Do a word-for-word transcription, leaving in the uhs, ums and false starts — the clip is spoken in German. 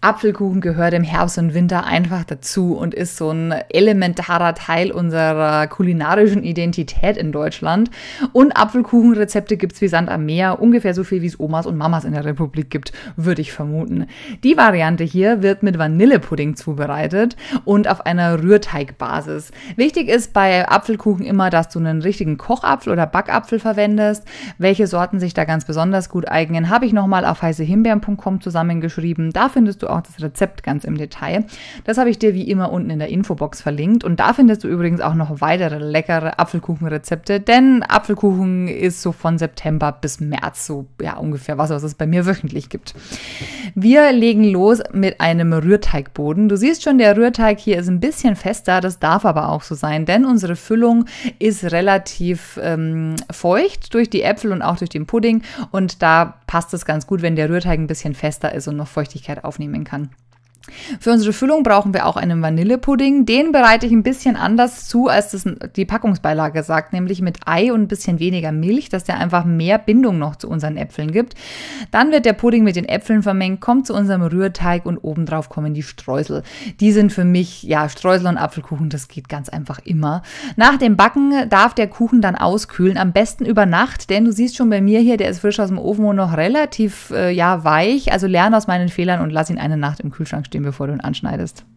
Apfelkuchen gehört im Herbst und Winter einfach dazu und ist so ein elementarer Teil unserer kulinarischen Identität in Deutschland. Und Apfelkuchenrezepte gibt es wie Sand am Meer, ungefähr so viel wie es Omas und Mamas in der Republik gibt, würde ich vermuten. Die Variante hier wird mit Vanillepudding zubereitet und auf einer Rührteigbasis. Wichtig ist bei Apfelkuchen immer, dass du einen richtigen Kochapfel oder Backapfel verwendest. Welche Sorten sich da ganz besonders gut eignen, habe ich nochmal auf heißehimbeeren punkt com zusammengeschrieben. Da findest du auch das Rezept ganz im Detail. Das habe ich dir wie immer unten in der Infobox verlinkt. Und da findest du übrigens auch noch weitere leckere Apfelkuchenrezepte, denn Apfelkuchen ist so von September bis März so ja ungefähr was, was es bei mir wöchentlich gibt. Wir legen los mit einem Rührteigboden. Du siehst schon, der Rührteig hier ist ein bisschen fester, das darf aber auch so sein, denn unsere Füllung ist relativ ähm, feucht durch die Äpfel und auch durch den Pudding und da passt es ganz gut, wenn der Rührteig ein bisschen fester ist und noch Feuchtigkeit aufnehmen kann. Für unsere Füllung brauchen wir auch einen Vanillepudding. Den bereite ich ein bisschen anders zu, als das die Packungsbeilage sagt, nämlich mit Ei und ein bisschen weniger Milch, dass der einfach mehr Bindung noch zu unseren Äpfeln gibt. Dann wird der Pudding mit den Äpfeln vermengt, kommt zu unserem Rührteig und obendrauf kommen die Streusel. Die sind für mich, ja, Streusel und Apfelkuchen, das geht ganz einfach immer. Nach dem Backen darf der Kuchen dann auskühlen, am besten über Nacht, denn du siehst schon bei mir hier, der ist frisch aus dem Ofen und noch relativ, äh, ja, weich. Also lerne aus meinen Fehlern und lass ihn eine Nacht im Kühlschrank stehen, bevor du ihn anschneidest.